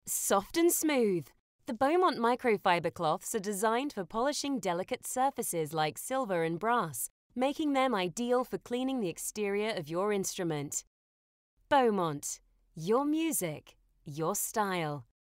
Soft and smooth. The Beaumont Microfibre cloths are designed for polishing delicate surfaces like silver and brass, making them ideal for cleaning the exterior of your instrument. Beaumont. Your music, your style.